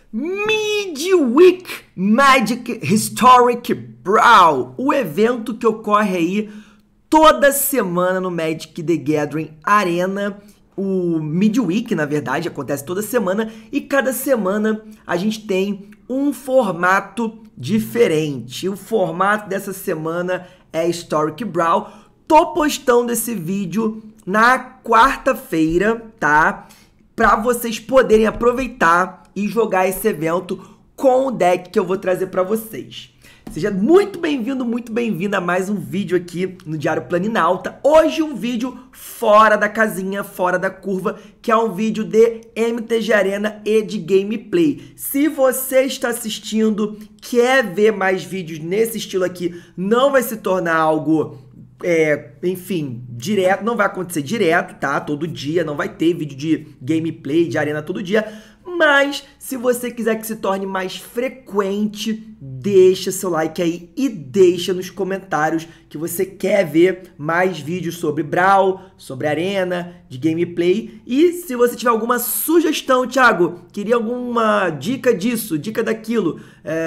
Midweek Magic Historic Brawl, o evento que ocorre aí toda semana no Magic the Gathering Arena. O Midweek, na verdade, acontece toda semana e cada semana a gente tem um formato diferente. O formato dessa semana é Historic Brawl. Tô postando esse vídeo na quarta-feira, tá? Para vocês poderem aproveitar e jogar esse evento com o deck que eu vou trazer para vocês. Seja muito bem-vindo, muito bem-vinda a mais um vídeo aqui no Diário Planinauta. Hoje um vídeo fora da casinha, fora da curva, que é um vídeo de MTG Arena e de gameplay. Se você está assistindo, quer ver mais vídeos nesse estilo aqui, não vai se tornar algo... enfim, direto, não vai acontecer direto, tá? Todo dia, não vai ter vídeo de gameplay, de arena todo dia. Mas, se você quiser que se torne mais frequente, deixa seu like aí e deixa nos comentários que você quer ver mais vídeos sobre Brawl, sobre arena, de gameplay. E se você tiver alguma sugestão, Thiago, queria alguma dica disso, dica daquilo,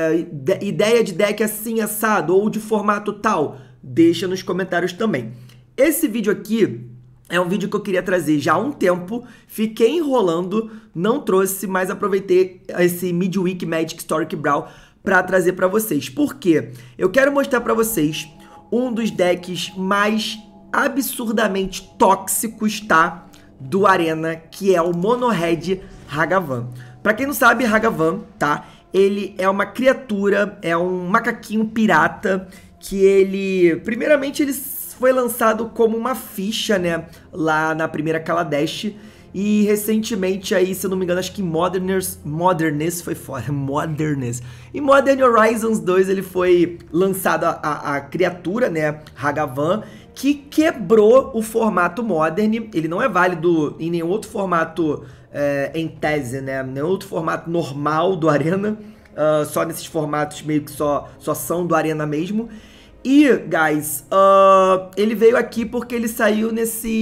ideia de deck assim assado ou de formato tal, deixa nos comentários também. Esse vídeo aqui é um vídeo que eu queria trazer já há um tempo, fiquei enrolando, não trouxe, mas aproveitei esse Midweek Magic Historic Brawl para trazer para vocês. Por quê? Eu quero mostrar para vocês um dos decks mais absurdamente tóxicos, tá? Do Arena, que é o Mono Red Hagavan. Para quem não sabe, Hagavan, tá? Ele é uma criatura, é um macaquinho pirata, que ele, primeiramente, ele foi lançado como uma ficha, né, lá na primeira Kaladesh, e recentemente aí, se eu não me engano, acho que Modernist foi fora, Modernist. Em Modern Horizons 2 ele foi lançado a criatura, né, Hagavan, que quebrou o formato Modern. Ele não é válido em nenhum outro formato em tese, né, nenhum outro formato normal do Arena, só nesses formatos meio que só são do Arena mesmo. E, guys, ele veio aqui porque ele saiu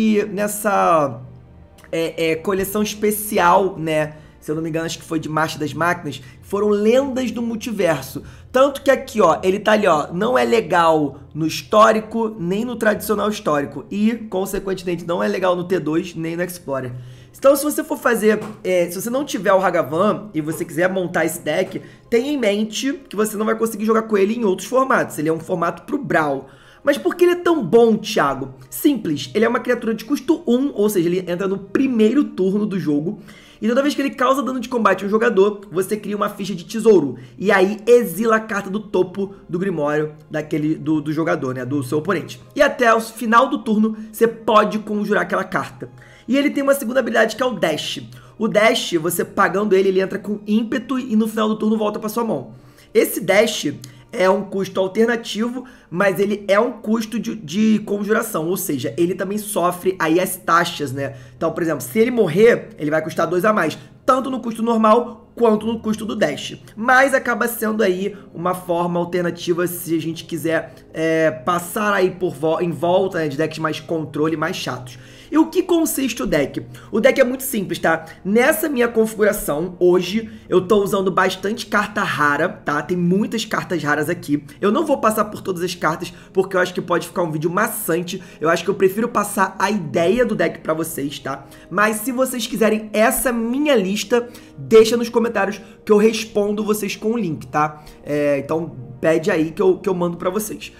nessa coleção especial, né? Se eu não me engano, acho que foi de Marcha das Máquinas. Foram lendas do multiverso. Tanto que aqui, ó, ele tá ali, ó, não é legal no histórico, nem no tradicional histórico. E, consequentemente, não é legal no T2, nem no Explorer. Então, se você for fazer, se você não tiver o Hagavan e você quiser montar esse deck, tenha em mente que você não vai conseguir jogar com ele em outros formatos. Ele é um formato pro Brawl. Mas por que ele é tão bom, Thiago? Simples, ele é uma criatura de custo 1, ou seja, ele entra no primeiro turno do jogo. E toda vez que ele causa dano de combate a um jogador, você cria uma ficha de tesouro. E aí exila a carta do topo do Grimório do jogador, né? Do seu oponente. E até o final do turno, você pode conjurar aquela carta. E ele tem uma segunda habilidade que é o Dash. O Dash, você pagando ele, ele entra com ímpeto e no final do turno volta para sua mão. Esse Dash é um custo alternativo, mas ele é um custo de conjuração, ou seja, ele também sofre aí as taxas, né? Então, por exemplo, se ele morrer, ele vai custar 2 a mais, tanto no custo normal quanto no custo do Dash. Mas acaba sendo aí uma forma alternativa se a gente quiser passar aí em volta, né, de decks mais controle, mais chatos. E o que consiste o deck? O deck é muito simples, tá? Nessa minha configuração, hoje, eu tô usando bastante carta rara, tá? Tem muitas cartas raras aqui. Eu não vou passar por todas as cartas, porque eu acho que pode ficar um vídeo maçante. Eu acho que eu prefiro passar a ideia do deck pra vocês, tá? Mas se vocês quiserem essa minha lista, deixa nos comentários que eu respondo vocês com o link, tá? Então, pede aí que eu mando pra vocês.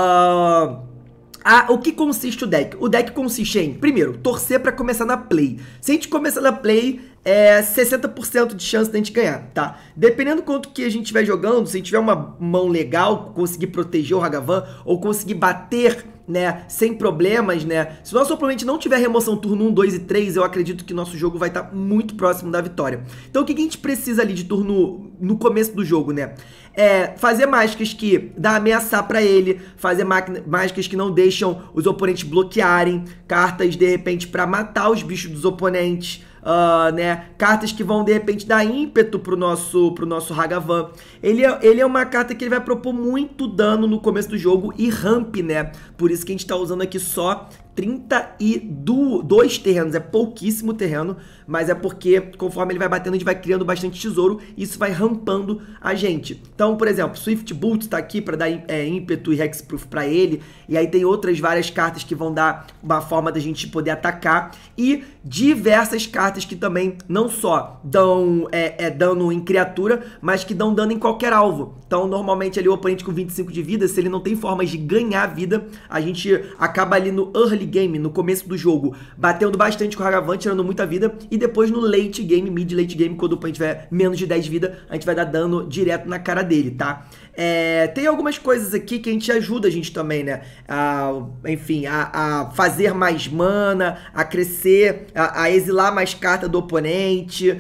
O que consiste o deck? O deck consiste em, primeiro, torcer para começar na play. Se a gente começar na play, é 60% de chance de a gente ganhar, tá? Dependendo do quanto que a gente estiver jogando, se a gente tiver uma mão legal, conseguir proteger o Hagavan, ou conseguir bater, né, sem problemas, né? Se o nosso oponente não tiver remoção turno 1, 2 e 3, eu acredito que nosso jogo vai estar muito próximo da vitória. Então o que a gente precisa ali de turno no começo do jogo, né? Fazer mágicas que dá ameaçar pra ele, fazer mágicas que não deixam os oponentes bloquearem, cartas de repente pra matar os bichos dos oponentes, né? Cartas que vão de repente dar ímpeto pro nosso Hagavan. Ele é uma carta que ele vai propor muito dano no começo do jogo e ramp, né? Por isso que a gente tá usando aqui só 32 terrenos, é pouquíssimo terreno, mas é porque conforme ele vai batendo, a gente vai criando bastante tesouro e isso vai rampando a gente. Então, por exemplo, Swift Boot tá aqui para dar ímpeto e Hexproof para ele, e aí tem outras várias cartas que vão dar uma forma da gente poder atacar, e diversas cartas que também não só dão dano em criatura, mas que dão dano em qualquer alvo. Então, normalmente ali o oponente com 25 de vida, se ele não tem formas de ganhar vida, a gente acaba ali no early game, no começo do jogo, batendo bastante com o Hagavan, tirando muita vida, e depois no late game, mid late game, quando o oponente tiver menos de 10 de vida, a gente vai dar dano direto na cara dele, tá? Tem algumas coisas aqui que a gente ajuda a gente também, né? Enfim, a fazer mais mana, a crescer, a exilar mais carta do oponente.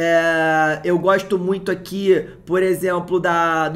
Eu gosto muito aqui, por exemplo, da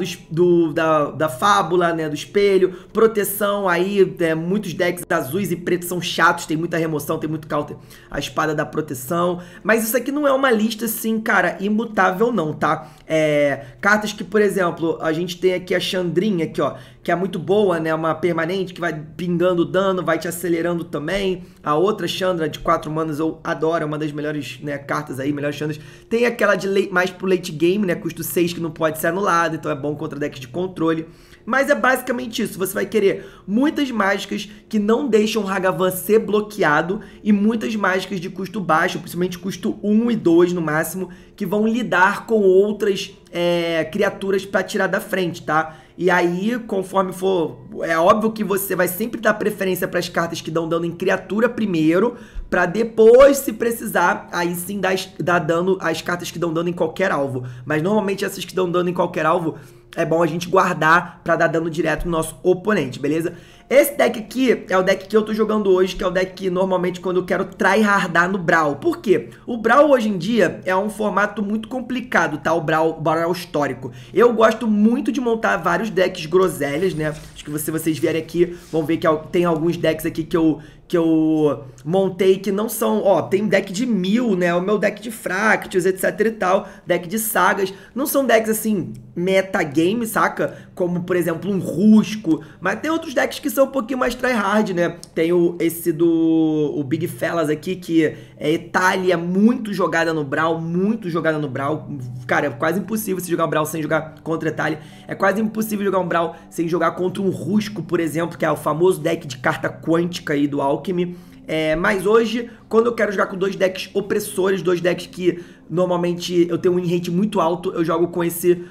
fábula, né, do espelho, proteção aí, muitos decks azuis e pretos são chatos, tem muita remoção, tem muito counter, a espada da proteção, mas isso aqui não é uma lista assim, cara, imutável não, tá? Cartas que, por exemplo, a gente tem aqui a Chandrinha aqui, ó, que é muito boa, né, uma permanente que vai pingando dano, vai te acelerando também. A outra Chandra de 4 manas eu adoro, é uma das melhores, né, cartas aí, melhores Chandras. Tem aquela de mais pro late game, né, custo 6 que não pode ser anulado, então é bom contra decks de controle. Mas é basicamente isso, você vai querer muitas mágicas que não deixam o Hagavan ser bloqueado e muitas mágicas de custo baixo, principalmente custo 1 e 2 no máximo, que vão lidar com outras criaturas para tirar da frente, tá? E aí, conforme for, é óbvio que você vai sempre dar preferência para as cartas que dão dano em criatura primeiro, para depois, se precisar, aí sim dar dano às cartas que dão dano em qualquer alvo. Mas normalmente essas que dão dano em qualquer alvo, é bom a gente guardar pra dar dano direto no nosso oponente, beleza? Esse deck aqui é o deck que eu tô jogando hoje, que é o deck que normalmente quando eu quero tryhardar no Brawl. Por quê? O Brawl hoje em dia é um formato muito complicado, tá? O Brawl histórico. Eu gosto muito de montar vários decks groselhas, né? Acho que vocês vierem aqui, vão ver que tem alguns decks aqui que eu montei que não são, ó, tem deck de 1000, né, o meu deck de Fractus, etc e tal, deck de sagas, não são decks assim, metagame, saca? Como, por exemplo, um Rusco, mas tem outros decks que são um pouquinho mais tryhard, né, tem esse o Big Fellas aqui, que Itália, muito jogada no Brawl, cara, é quase impossível se jogar um Brawl sem jogar contra Itália, é quase impossível jogar um Brawl sem jogar contra um Rusco, por exemplo, que é o famoso deck de carta quântica aí do Alchemy. Mas hoje, quando eu quero jogar com dois decks opressores, dois decks que normalmente eu tenho um win rate muito alto, eu jogo com esse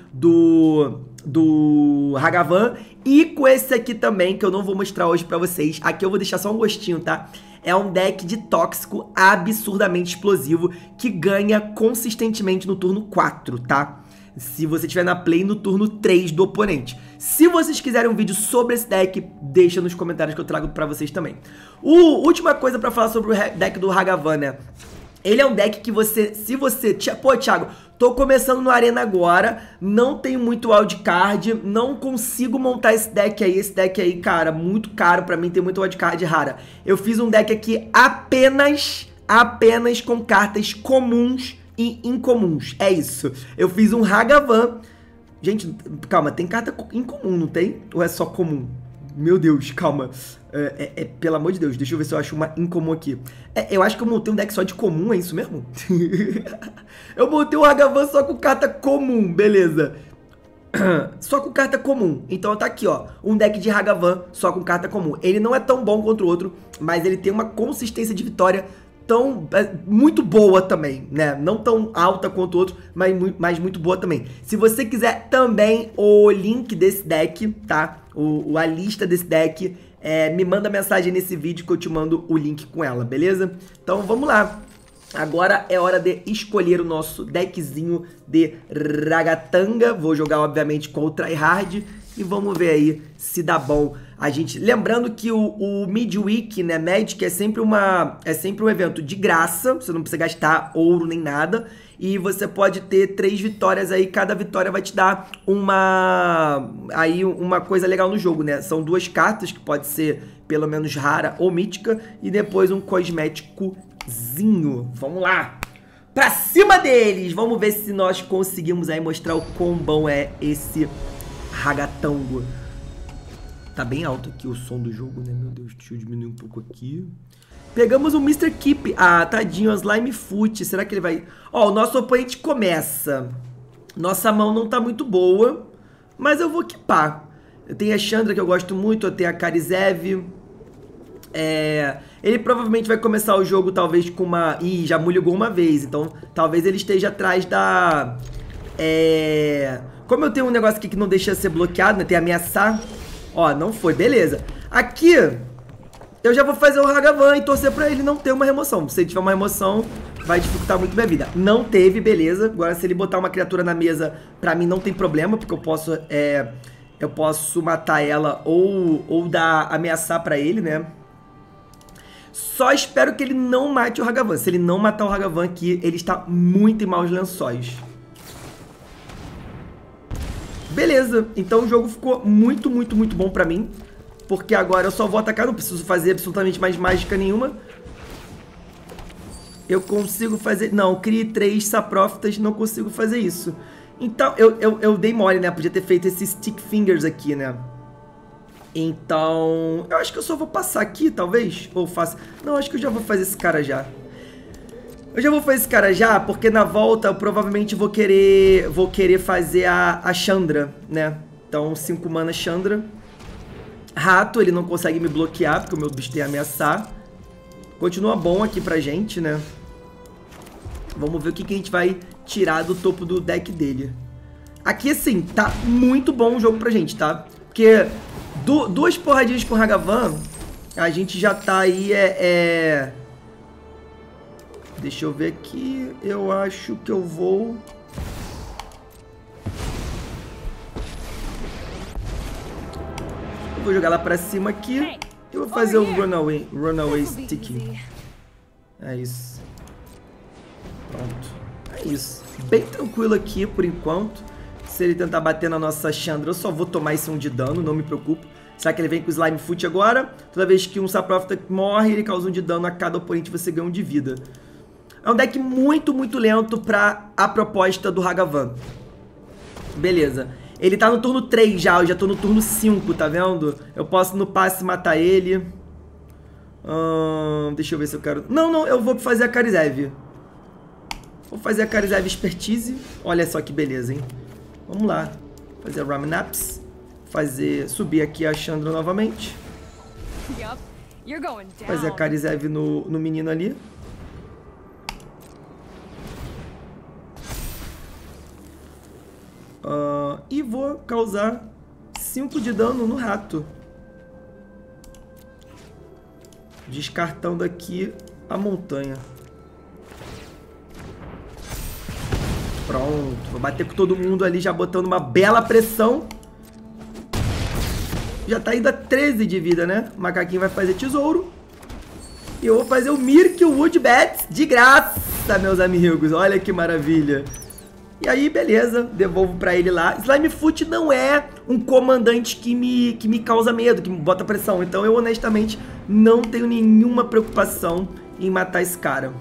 do Hagavan e com esse aqui também, que eu não vou mostrar hoje pra vocês. Aqui eu vou deixar só um gostinho, tá? É um deck de tóxico absurdamente explosivo que ganha consistentemente no turno 4, tá? Se você estiver na play no turno 3 do oponente. Se vocês quiserem um vídeo sobre esse deck, deixa nos comentários que eu trago pra vocês também. Última coisa pra falar sobre o deck do Hagavan, né? Ele é um deck que se você... Pô, Thiago, tô começando no Arena agora, não tenho muito wildcard, não consigo montar esse deck aí, cara, muito caro pra mim, tem muito wildcard rara. Eu fiz um deck aqui apenas com cartas comuns e incomuns, é isso. Eu fiz um Hagavan. Gente, calma, tem carta incomum, não tem? Ou é só comum? Meu Deus, calma. Pelo amor de Deus, deixa eu ver se eu acho uma incomum aqui. Eu acho que eu montei um deck só de comum, é isso mesmo? Eu montei um Hagavan só com carta comum, beleza. Só com carta comum. Então tá aqui, ó, um deck de Hagavan só com carta comum. Ele não é tão bom contra o outro, mas ele tem uma consistência de vitória muito boa também, né? Não tão alta quanto o outro, mas muito boa também. Se você quiser também o link desse deck, tá? A lista desse deck, me manda mensagem nesse vídeo que eu te mando o link com ela, beleza? Então vamos lá. Agora é hora de escolher o nosso deckzinho de Ragatanga. Vou jogar, obviamente, com o tryhard e vamos ver aí se dá bom. Lembrando que o Midweek, né, Magic é sempre um evento de graça, você não precisa gastar ouro nem nada, e você pode ter 3 vitórias aí, cada vitória vai te dar uma coisa legal no jogo, né? São 2 cartas, que pode ser pelo menos rara ou mítica, e depois um cosméticozinho. Vamos lá! Pra cima deles! Vamos ver se nós conseguimos aí mostrar o quão bom é esse Ragatango. Tá bem alto aqui o som do jogo, né? Meu Deus, deixa eu diminuir um pouco aqui. Pegamos o Mr. Keep. Ah, tadinho, o Slime Foot. Será que ele vai... Ó, o nosso oponente começa. Nossa mão não tá muito boa, mas eu vou equipar. Eu tenho a Chandra, que eu gosto muito. Eu tenho a Karizev. Ele provavelmente vai começar o jogo talvez com uma... Ih, já me ligou uma vez. Então, talvez ele esteja atrás da... Como eu tenho um negócio aqui que não deixa ser bloqueado, né? Tem ameaçar. Ó, não foi. Beleza. Aqui... Eu já vou fazer o Hagavan e torcer pra ele não ter uma remoção. Se ele tiver uma remoção, vai dificultar muito minha vida. Não teve, beleza. Agora, se ele botar uma criatura na mesa, pra mim não tem problema, porque eu posso matar ela ou ameaçar pra ele, né? Só espero que ele não mate o Hagavan. Se ele não matar o Hagavan aqui, ele está muito em maus lençóis. Beleza. Então o jogo ficou muito, muito, muito bom pra mim. Porque agora eu só vou atacar, não preciso fazer absolutamente mais mágica nenhuma. Eu consigo fazer... Não, crie 3 saprófitas, não consigo fazer isso. Então, eu dei mole, né? Podia ter feito esses Stick Fingers aqui, né? Então, eu acho que eu só vou passar aqui, talvez. Ou faço... Não, acho que eu já vou fazer esse cara já. Eu já vou fazer esse cara já, porque na volta eu provavelmente vou querer fazer a Chandra, né? Então, 5 mana Chandra. Rato, ele não consegue me bloquear, porque o meu bicho tem ameaçar. Continua bom aqui pra gente, né? Vamos ver o que a gente vai tirar do topo do deck dele. Aqui, assim, tá muito bom o jogo pra gente, tá? Porque 2 porradinhas com o Hagavan, a gente já tá aí, Deixa eu ver aqui, eu acho que eu vou... Vou jogar lá pra cima aqui. E vou fazer o Runaway Sticking. É isso. Pronto. É isso. Bem tranquilo aqui por enquanto. Se ele tentar bater na nossa Chandra, eu só vou tomar esse 1 de dano, não me preocupo. Será que ele vem com o Slime Foot agora? Toda vez que um Saprófita morre, ele causa 1 de dano a cada oponente, você ganha 1 de vida. É um deck muito, muito lento pra a proposta do Hagavan. Beleza. Ele tá no turno 3 já, eu já tô no turno 5, tá vendo? Eu posso no passe matar ele. Deixa eu ver se eu quero... Não, eu vou fazer a Karizev. Vou fazer a Karizev Expertise. Olha só que beleza, hein? Vamos lá. Fazer a Ramnaps. Subir aqui a Chandra novamente. Fazer a Karizev no menino ali. E vou causar 5 de dano no rato. Descartando aqui a montanha. Pronto. Vou bater com todo mundo ali, já botando uma bela pressão. Já tá indo a 13 de vida, né? O macaquinho vai fazer tesouro. E eu vou fazer o Mirkwood Bats de graça, meus amigos. Olha que maravilha. E aí, beleza, devolvo pra ele lá. Slime Foot não é um comandante que me causa medo, que me bota pressão. Então eu, honestamente, não tenho nenhuma preocupação em matar esse cara.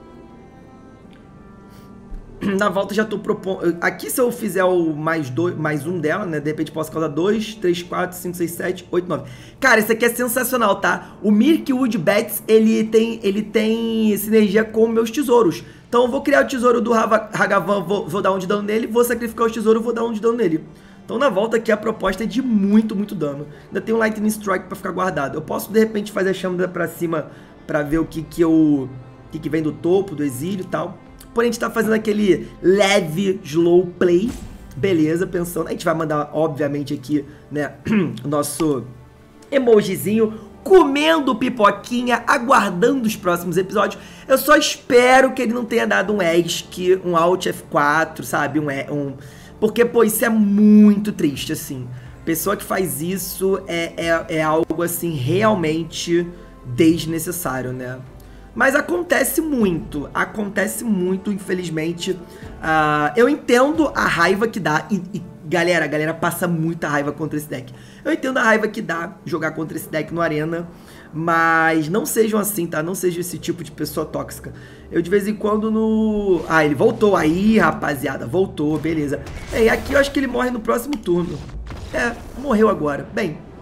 Na volta já tô propondo... Aqui, se eu fizer o mais um dela, né? De repente posso causar 2, 3, 4, 5, 6, 7, 8, 9. Cara, isso aqui é sensacional, tá? O Mirkwood Bats, ele tem sinergia com meus tesouros. Então eu vou criar o tesouro do Hagavan, vou dar 1 de dano nele. Vou sacrificar o tesouros, vou dar 1 de dano nele. Então na volta aqui a proposta é de muito, muito dano. Ainda tem um Lightning Strike pra ficar guardado. Eu posso de repente fazer a Chandra pra cima pra ver o que vem do topo, do exílio e tal. Porém a gente tá fazendo aquele leve slow play. Beleza, pensando... A gente vai mandar, obviamente, aqui, né, o nosso emojizinho comendo pipoquinha, aguardando os próximos episódios. Eu só espero que ele não tenha dado um ESC, um Alt F4, sabe? Porque, pô, isso é muito triste, assim. Pessoa que faz isso é algo, assim, realmente desnecessário, né? Mas acontece muito, infelizmente. Eu entendo a raiva que dá, galera, a galera passa muita raiva contra esse deck. Eu entendo a raiva que dá jogar contra esse deck no Arena, mas não sejam assim, tá? Não sejam esse tipo de pessoa tóxica. Eu de vez em quando no... Ah, ele voltou aí, rapaziada, voltou, beleza. E aqui eu acho que ele morre no próximo turno. Morreu agora. Bem,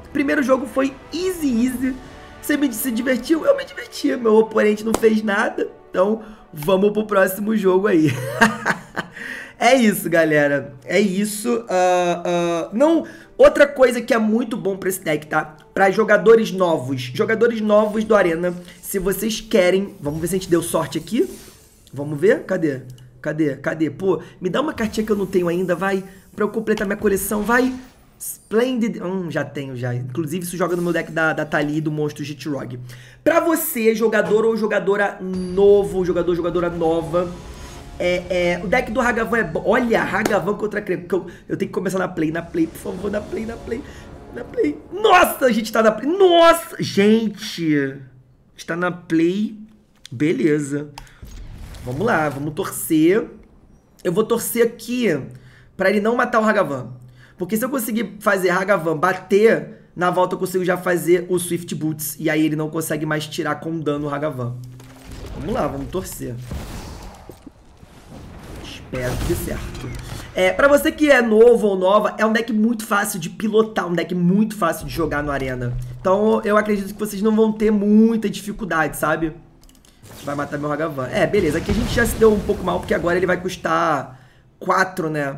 Primeiro jogo foi easy. Você se divertiu? Eu me diverti. Meu oponente não fez nada. Então, vamos pro próximo jogo aí. É isso, galera. É isso. Não, outra coisa que é muito bom pra esse deck, tá? Pra jogadores novos do Arena, se vocês querem... Vamos ver se a gente deu sorte aqui. Vamos ver? Cadê? Pô, me dá uma cartinha que eu não tenho ainda, vai. Pra eu completar minha coleção, vai. Splendid... já tenho, já. Inclusive, isso joga no meu deck da Tali e do monstro Gitrog. Pra você, jogador ou jogadora novo, jogadora nova... o deck do Hagavan é bom. Olha, Hagavan contra Creme. Eu tenho que começar na play, por favor, na play. Nossa, a gente tá na play. Nossa, gente. Está na play. Beleza. Vamos lá, vamos torcer. Eu vou torcer aqui pra ele não matar o Hagavan. Porque se eu conseguir fazer Hagavan bater, na volta eu consigo já fazer o Swift Boots. E aí ele não consegue mais tirar com dano o Hagavan. Vamos lá, vamos torcer. Espero que dê certo. Pra você que é novo ou nova, é um deck muito fácil de pilotar, um deck muito fácil de jogar no Arena. Então eu acredito que vocês não vão ter muita dificuldade, sabe? Vai matar meu Hagavan. Beleza, aqui a gente já se deu um pouco mal, porque agora ele vai custar 4, né?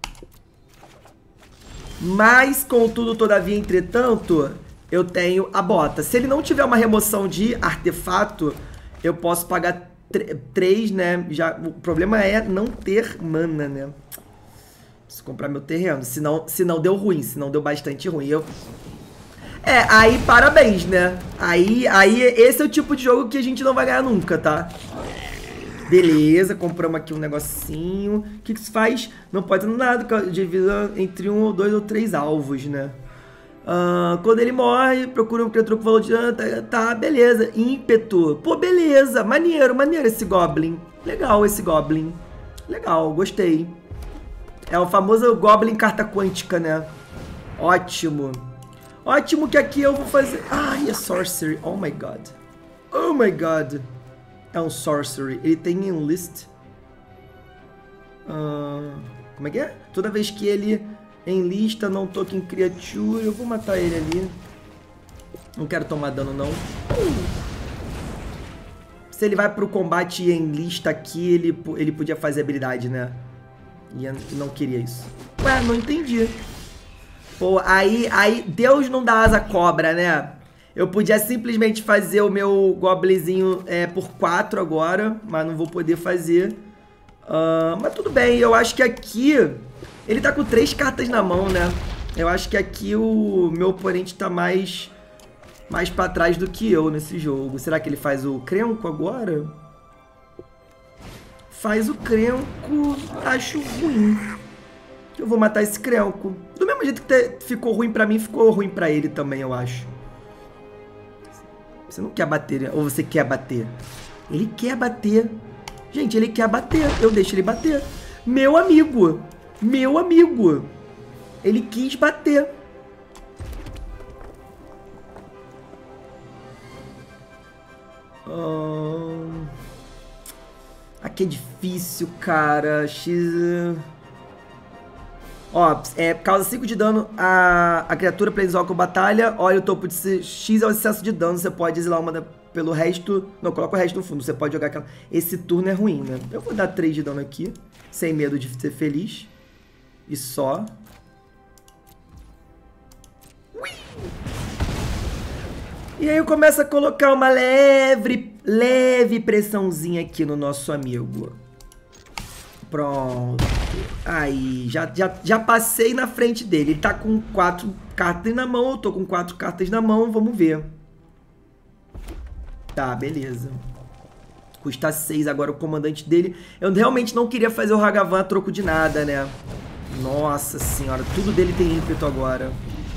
Mas, contudo, todavia, entretanto, eu tenho a bota. Se ele não tiver uma remoção de artefato, eu posso pagar 3, né? O problema é não ter mana, né? Preciso comprar meu terreno. Se não deu ruim, se não deu bastante ruim. Aí parabéns, né? Aí esse é o tipo de jogo que a gente não vai ganhar nunca, tá? Beleza, compramos aqui um negocinho. O que isso faz? Não pode ter nada, divisa entre 1 ou 2 ou 3 alvos, né? Quando ele morre, procura um criatura com valor de dano. Tá, beleza. Ímpeto. Pô, beleza. Maneiro esse Goblin. Legal esse Goblin. Legal, gostei. É o famoso Goblin carta quântica, né? Ótimo. Ótimo que aqui eu vou fazer... e é Sorcery. Oh my God. Oh my God. É um Sorcery. Ele tem Enlist. Como é que é? Toda vez que ele enlista, não token criatura, eu vou matar ele ali. Não quero tomar dano, não. Se ele vai pro combate e enlista aqui, ele podia fazer habilidade, né? E eu não queria isso. Ué, não entendi. Pô, aí Deus não dá asa à cobra, né? Eu podia simplesmente fazer o meu Goblinzinho por 4 agora, mas não vou poder fazer. Mas tudo bem, eu acho que aqui... Ele tá com 3 cartas na mão, né? Eu acho que aqui o meu oponente tá mais pra trás do que eu nesse jogo. Será que ele faz o Crenco agora? Faz o Crenco, acho ruim. Eu vou matar esse Crenco. Do mesmo jeito que ficou ruim pra mim, ficou ruim pra ele também, eu acho. Você não quer bater, né? Ou você quer bater? Ele quer bater. Gente, ele quer bater. Eu deixo ele bater. Meu amigo. Meu amigo. Ele quis bater. Aqui é difícil, cara. Causa 5 de dano a criatura Planeswalker batalha. Olha o topo de X é o excesso de dano. Você pode exilar uma pelo resto. Não, coloca o resto no fundo. Você pode jogar aquela... Esse turno é ruim, né? Eu vou dar 3 de dano aqui. Sem medo de ser feliz. E só. Ui! E aí eu começo a colocar uma leve pressãozinha aqui no nosso amigo. Pronto. Aí, já passei na frente dele. Ele tá com 4 cartas na mão, eu tô com 4 cartas na mão, vamos ver. Tá, beleza. Custa 6 agora o comandante dele. Eu realmente não queria fazer o Hagavan a troco de nada, né? Nossa senhora, tudo dele tem ímpeto agora.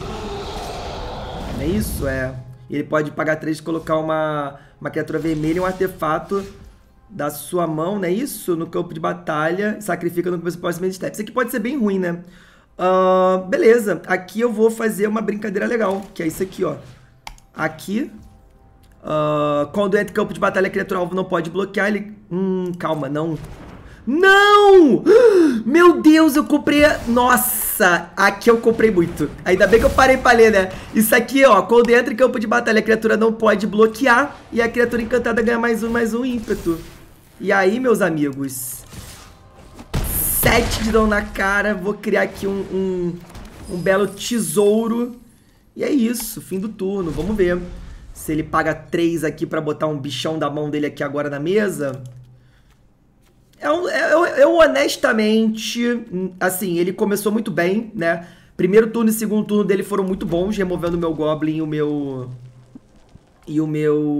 É isso? Ele pode pagar 3 e colocar uma criatura vermelha e um artefato da sua mão, não é isso? No campo de batalha, sacrifica no começo do próximo step. Isso aqui pode ser bem ruim, né? Beleza, aqui eu vou fazer uma brincadeira legal, que é isso aqui, ó. Aqui, quando entra em campo de batalha, a criatura alvo não pode bloquear, ele... calma, não. Não! Meu Deus, eu comprei... Nossa, aqui eu comprei muito. Ainda bem que eu parei pra ler, né? Isso aqui, ó, quando entra em campo de batalha, a criatura não pode bloquear e a criatura encantada ganha mais um ímpeto. E aí, meus amigos, 7 de dano na cara. Vou criar aqui um belo tesouro. E é isso, fim do turno. Vamos ver se ele paga 3 aqui pra botar um bichão da mão dele aqui agora na mesa. Eu honestamente, assim, ele começou muito bem, né? Primeiro turno e segundo turno dele foram muito bons, removendo o meu Goblin e o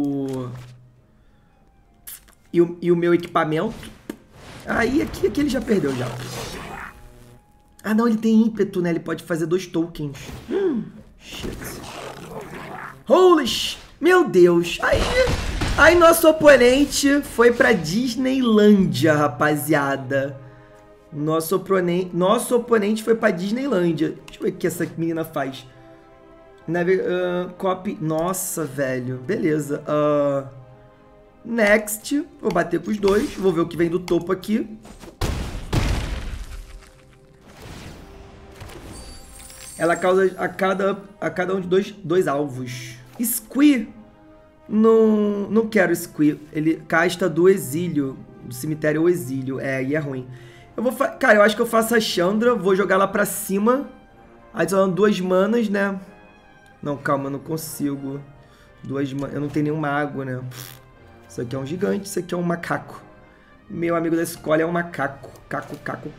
meu equipamento. Aí aqui ele já perdeu já. Ah, não, ele tem ímpeto, né? Ele pode fazer 2 tokens. Shit. Holy sh... Meu Deus. Aí nosso oponente foi pra Disneylândia, rapaziada. Nosso oponente foi pra Disneylândia. Deixa eu ver o que essa menina faz. Copy. Nossa, velho. Beleza. Next. Vou bater com os dois. Vou ver o que vem do topo aqui. Ela causa a cada um de dois alvos. Squee. Não quero Squee. Ele casta do exílio. Do cemitério ao exílio. E é ruim. Cara, eu acho que eu faço a Chandra. Vou jogar lá pra cima. Adicionando 2 manas, né? Não, calma, eu não consigo. 2 manas. Eu não tenho nenhum mago, né? Isso aqui é um gigante. Isso aqui é um macaco. Meu amigo da escola é um macaco. Caco.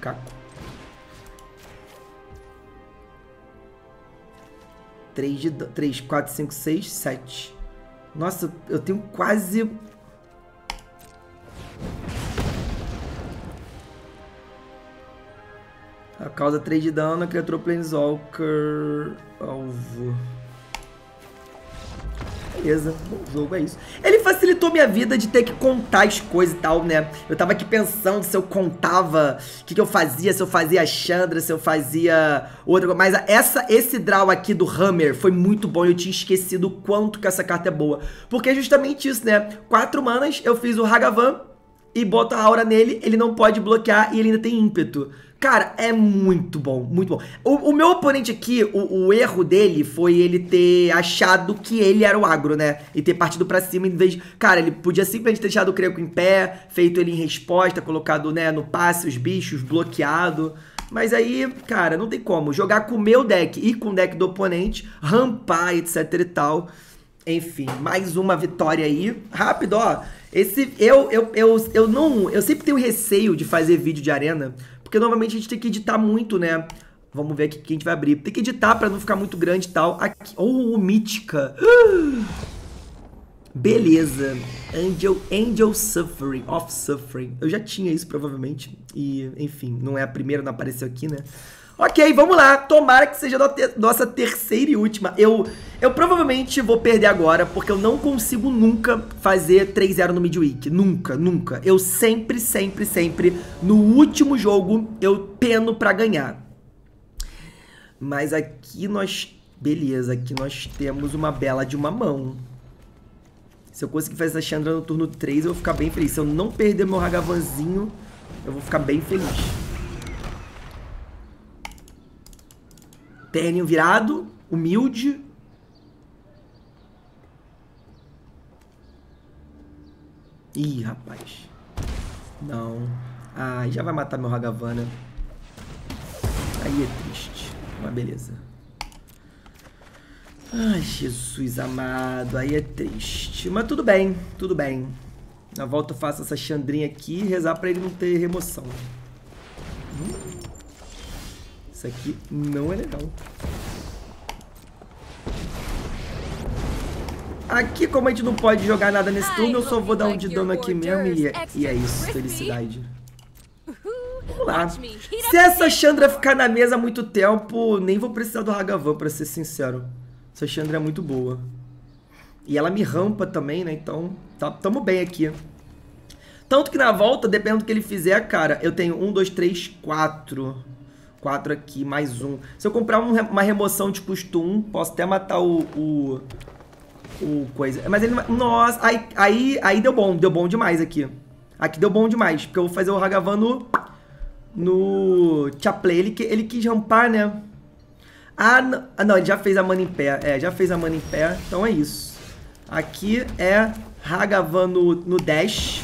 3, 4, 5, 6, 7. Nossa, eu tenho quase... A causa 3 de dano, a criatura Planeswalker... Alvo... Beleza, bom jogo, é isso. Ele facilitou minha vida de ter que contar as coisas e tal, né? Eu tava aqui pensando se eu contava o que eu fazia, se eu fazia a Chandra, se eu fazia outra coisa. Mas esse draw aqui do Hammer foi muito bom e eu tinha esquecido o quanto que essa carta é boa. Porque é justamente isso, né? 4 manas, eu fiz o Hagavan e boto a aura nele, ele não pode bloquear e ele ainda tem ímpeto. Cara, é muito bom, muito bom. O meu oponente aqui, o erro dele foi ele ter achado que ele era o agro, né? E ter partido pra cima em vez de... Cara, ele podia simplesmente ter deixado o Creco em pé, feito ele em resposta, colocado, né, no passe os bichos, bloqueado. Mas aí, cara, não tem como. Jogar com o meu deck e com o deck do oponente, rampar, etc e tal. Enfim, mais uma vitória aí. Rápido, ó. Eu sempre tenho receio de fazer vídeo de arena, porque normalmente a gente tem que editar muito, né? Vamos ver aqui que a gente vai abrir. Tem que editar pra não ficar muito grande e tal. Aqui, Mítica. Beleza. Angel Suffering. Of Suffering. Eu já tinha isso, provavelmente. E, enfim, não é a primeira, não apareceu aqui, né? Ok, vamos lá. Tomara que seja nossa terceira e última. Eu provavelmente vou perder agora, porque eu não consigo nunca fazer 3-0 no Midweek. Nunca. Eu sempre, no último jogo, eu peno pra ganhar. Mas aqui nós... Beleza, aqui nós temos uma bela de uma mão. Se eu conseguir fazer essa Chandra no turno 3, eu vou ficar bem feliz. Se eu não perder meu Hagavanzinho, eu vou ficar bem feliz. Terninho virado, humilde. Ih, rapaz. Não. Ai, já vai matar meu Hagavana. Aí é triste. Mas beleza. Ai, Jesus amado. Aí é triste. Mas tudo bem, tudo bem. Na volta eu faço essa Chandrinha aqui e rezar pra ele não ter remoção. Isso aqui não é legal. Aqui, como a gente não pode jogar nada nesse turno, eu só vou dar um de dano aqui mesmo e é isso, felicidade. Vamos lá. Se essa Chandra ficar na mesa há muito tempo, nem vou precisar do Hagavan, pra ser sincero. Essa Chandra é muito boa. E ela me rampa também, né? Então, tamo bem aqui. Tanto que na volta, dependendo do que ele fizer, cara, eu tenho 1, 2, 3, 4... 4 aqui, mais um. Se eu comprar uma remoção de custo 1, posso até matar o coisa. Mas ele... Nossa, aí deu bom demais aqui. Aqui deu bom demais, porque eu vou fazer o Hagavan no Chaplay. Ele quis rampar, né? Ah, não, ele já fez a mana em pé. É, já fez a mana em pé, então é isso. Aqui é Hagavan no dash.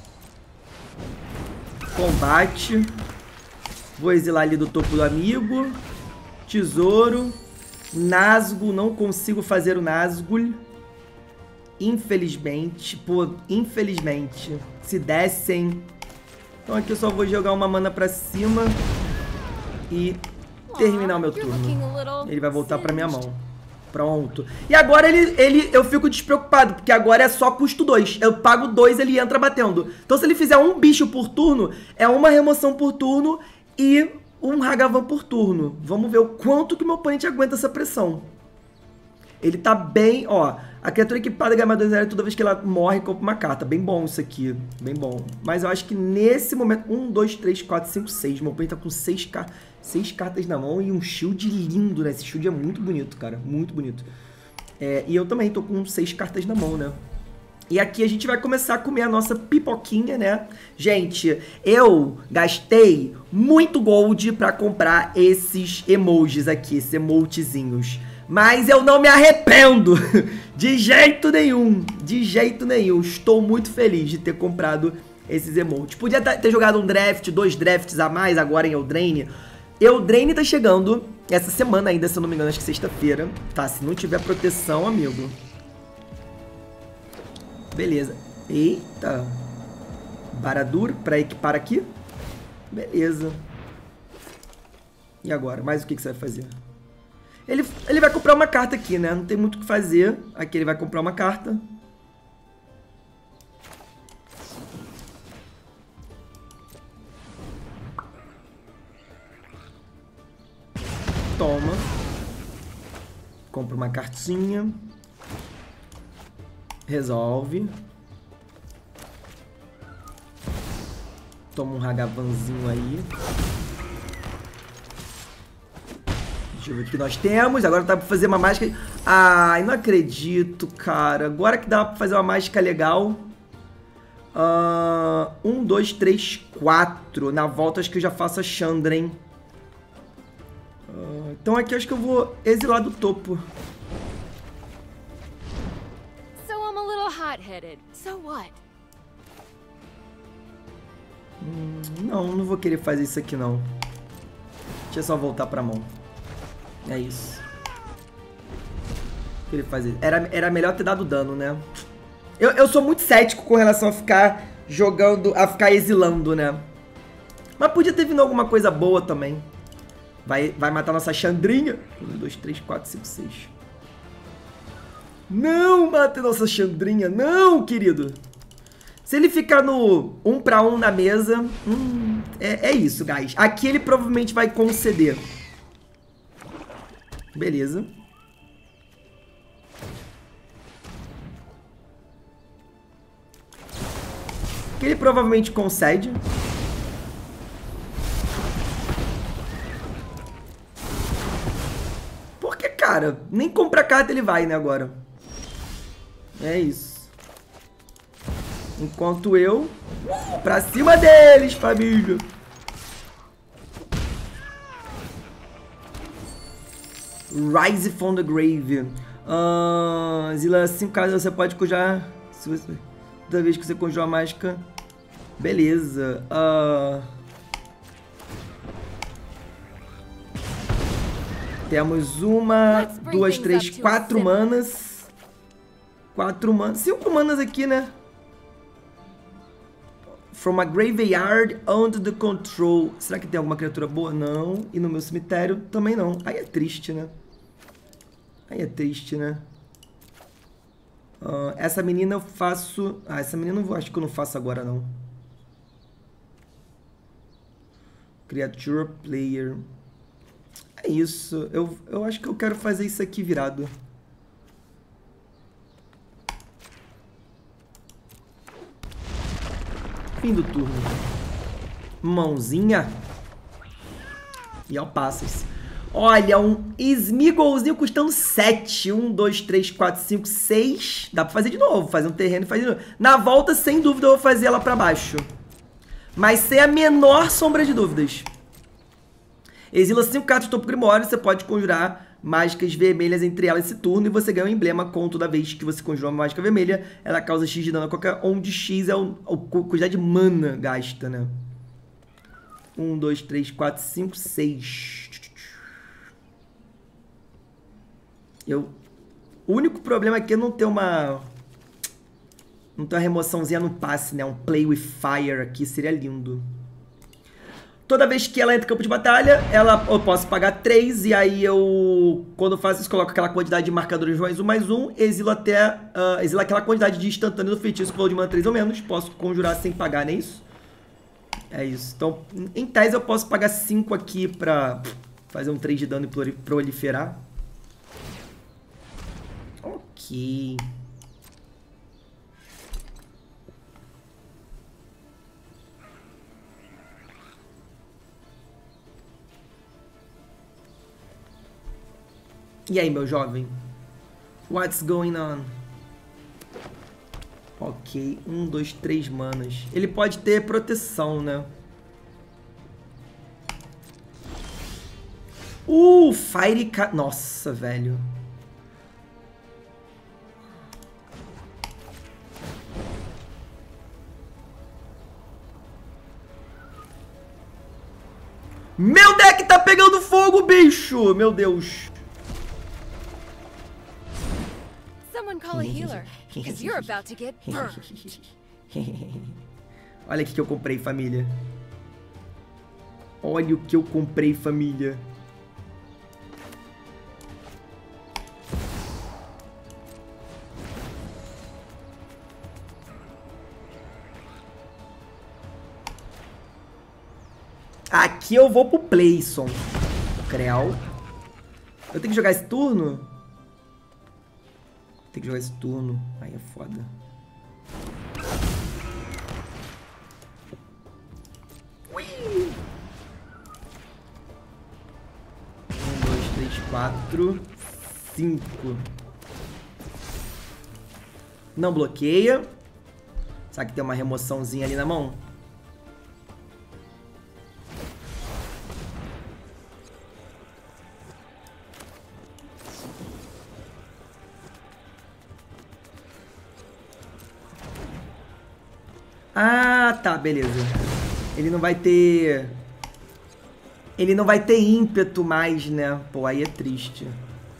Combate. Vou exilar ali do topo do amigo. Tesouro. Nazgûl, não consigo fazer o Nazgûl. Infelizmente. Pô, infelizmente. Se dessem. Então aqui eu só vou jogar uma mana pra cima. E terminar o meu turno. Ele vai voltar pra minha mão. Pronto. E agora eu fico despreocupado, porque agora é só custo 2. Eu pago 2, ele entra batendo. Então se ele fizer um bicho por turno, é uma remoção por turno e um Hagavan por turno. Vamos ver o quanto que meu oponente aguenta essa pressão. Ele tá bem, ó. A criatura equipada ganha mais 2/0 toda vez que ela morre, compra uma carta. Bem bom isso aqui. Bem bom. Mas eu acho que nesse momento... 1, 2, 3, 4, 5, 6. Meu oponente tá com 6 cartas na mão e um shield lindo, né? Esse shield é muito bonito, cara. Muito bonito. E eu também tô com 6 cartas na mão, né? E aqui a gente vai começar a comer a nossa pipoquinha, né? Gente, eu gastei muito gold pra comprar esses emojis aqui, esses emotezinhos. Mas eu não me arrependo de jeito nenhum, de jeito nenhum. Estou muito feliz de ter comprado esses emotes. Podia ter jogado um draft, 2 drafts a mais agora em Eldraine. Eldraine tá chegando essa semana ainda, se eu não me engano, acho que sexta-feira. Tá, se não tiver proteção, amigo. Beleza. Eita. Baradur pra equipar aqui. Beleza. E agora? Mais o que você vai fazer? Ele vai comprar uma carta aqui, né? Não tem muito o que fazer. Aqui ele vai comprar uma carta. Toma. Compra uma cartinha. Resolve. Toma um Hagavanzinho aí. Deixa eu ver o que nós temos. Agora dá pra fazer uma mágica. Ai, não acredito, cara. Agora que dá pra fazer uma mágica legal. 1, 2, 3, 4. Na volta acho que eu já faço a Chandra, hein? Então aqui acho que eu vou exilar do topo. So I'm a little hot-headed. So what? Não vou querer fazer isso aqui, não. Deixa eu só voltar pra mão. É isso. O que ele fazer? Era melhor ter dado dano, né? Eu sou muito cético com relação a ficar jogando, a ficar exilando, né? Mas podia ter vindo alguma coisa boa também. Vai matar nossa Chandrinha. 1, 2, 3, 4, 5, 6. Não mate nossa Chandrinha. Não, querido. Se ele ficar no 1 para 1 na mesa... é isso, guys. Aqui ele provavelmente vai conceder. Beleza. Que ele provavelmente concede. Porque, cara, nem compra carta ele vai, né, agora. É isso. Enquanto eu... pra cima deles, família. Rise from the Grave. Zila, 5 cartas você pode conjurar. Toda vez que você conjura a mágica. Beleza. Temos 1, 2, 3, 4 manas. 4 manas. 5 manas aqui, né? From a graveyard under the control. Será que tem alguma criatura boa? Não. E no meu cemitério também não. Aí é triste, né? Aí é triste, né? Essa menina eu faço... essa menina eu acho que eu não faço agora, não. Creature player. É isso. Eu acho que eu quero fazer isso aqui virado. Fim do turno. Mãozinha. E ao passas. Olha, um Smeagolzinho custando 7. 1, 2, 3, 4, 5, 6. Dá pra fazer de novo, fazer um terreno e fazer de novo. Na volta, sem dúvida, eu vou fazer ela pra baixo. Mas sem a menor sombra de dúvidas. Exila 5 cartas do topo Grimório, você pode conjurar mágicas vermelhas entre elas esse turno e você ganha um emblema com toda vez que você conjura uma mágica vermelha. Ela causa X de dano a qualquer onde X é a quantidade de mana gasta, né? 1, 2, 3, 4, 5, 6. O único problema aqui é não ter uma... Não ter uma remoçãozinha no passe, né? Um Play with Fire aqui seria lindo. Toda vez que ela entra em campo de batalha, eu posso pagar 3, e aí eu, quando eu faço isso, coloco aquela quantidade de marcadores +1/+1, exilo exilo aquela quantidade de instantâneo do feitiço com valor de mana 3 ou menos, posso conjurar sem pagar, não é isso? É isso. Então, em tese, eu posso pagar 5 aqui pra fazer um 3 de dano e proliferar. Ok. E aí, meu jovem? What's going on? Ok, 1, 2, 3 manas. Ele pode ter proteção, né? Fire... Nossa, velho. Meu deck tá pegando fogo, bicho! Meu Deus. Someone call a healer, because you're about to get burned. Olha o que eu comprei, família. Olha o que eu comprei, família. Aqui eu vou pro Playson. Creu. Eu tenho que jogar esse turno? Tem que jogar esse turno. Aí é foda. Ui! 1, 2, 3, 4, 5. Não bloqueia. Será que tem uma remoçãozinha ali na mão? Ah, tá, beleza. Ele não vai ter... Ele não vai ter ímpeto mais, né? Pô, aí é triste.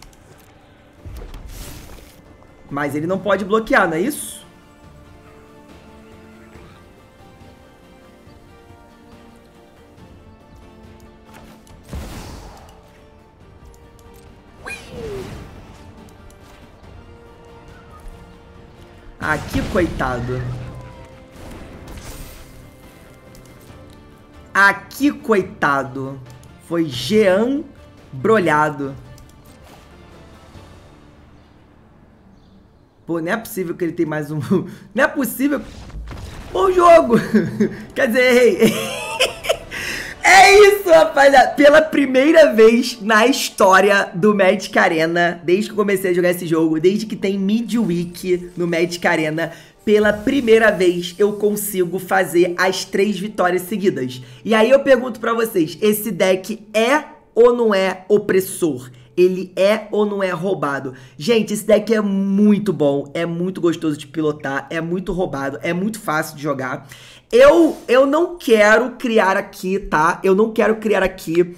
Mas ele não pode bloquear, não é isso? Aqui, coitado. Aqui, coitado. Foi Jean brolhado. Pô, não é possível que ele tem mais um... Não é possível... Bom jogo! Quer dizer, errei. É isso, rapaziada. Pela primeira vez na história do Magic Arena, desde que eu comecei a jogar esse jogo, desde que tem Midweek no Magic Arena, pela primeira vez eu consigo fazer as 3 vitórias seguidas. E aí eu pergunto pra vocês, esse deck é ou não é opressor? Ele é ou não é roubado? Gente, esse deck é muito bom, é muito gostoso de pilotar, é muito roubado, é muito fácil de jogar. Eu não quero criar aqui, tá? Eu não quero criar aqui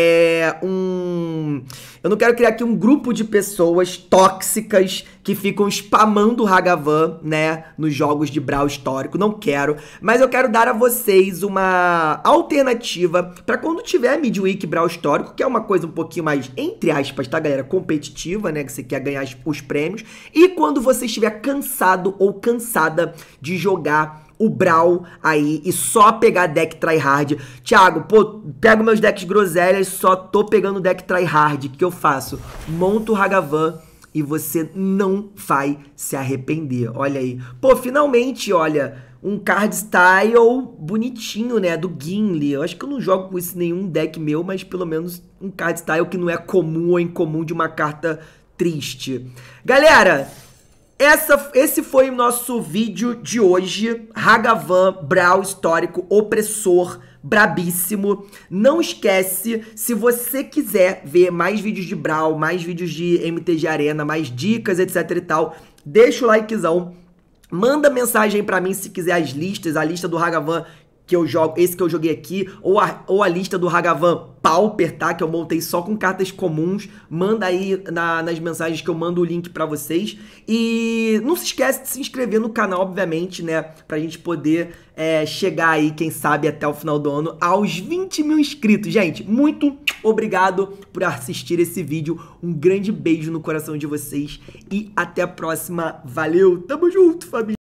Eu não quero criar aqui um grupo de pessoas tóxicas que ficam spamando o Ragavan, né? Nos jogos de Brawl histórico. Não quero. Mas eu quero dar a vocês uma alternativa pra quando tiver Midweek Brawl histórico, que é uma coisa um pouquinho mais, entre aspas, tá, galera? Competitiva, né? Que você quer ganhar os prêmios. E quando você estiver cansado ou cansada de jogar o Brawl aí e só pegar deck tryhard. Thiago, pô, pego meus decks groselhas, só tô pegando deck tryhard. O que eu faço? Monto o Ragavan e você não vai se arrepender. Olha aí. Pô, finalmente, olha, um card style bonitinho, né, do Gimli. Eu acho que eu não jogo com isso em nenhum deck meu, mas pelo menos um card style que não é comum ou incomum de uma carta triste. Galera, esse foi o nosso vídeo de hoje. Ragavan, Brawl histórico, opressor, brabíssimo. Não esquece, se você quiser ver mais vídeos de Brawl, mais vídeos de MTG Arena, mais dicas, etc e tal, deixa o likezão. Manda mensagem pra mim se quiser as listas, a lista do Ragavan que eu jogo, esse que eu joguei aqui, ou a lista do Ragavan Pauper, tá? Que eu montei só com cartas comuns. Manda aí nas mensagens que eu mando o link pra vocês. E não se esquece de se inscrever no canal, obviamente, né? Pra gente poder chegar aí, quem sabe, até o final do ano, aos 20 mil inscritos. Gente, muito obrigado por assistir esse vídeo. Um grande beijo no coração de vocês e até a próxima. Valeu, tamo junto, família!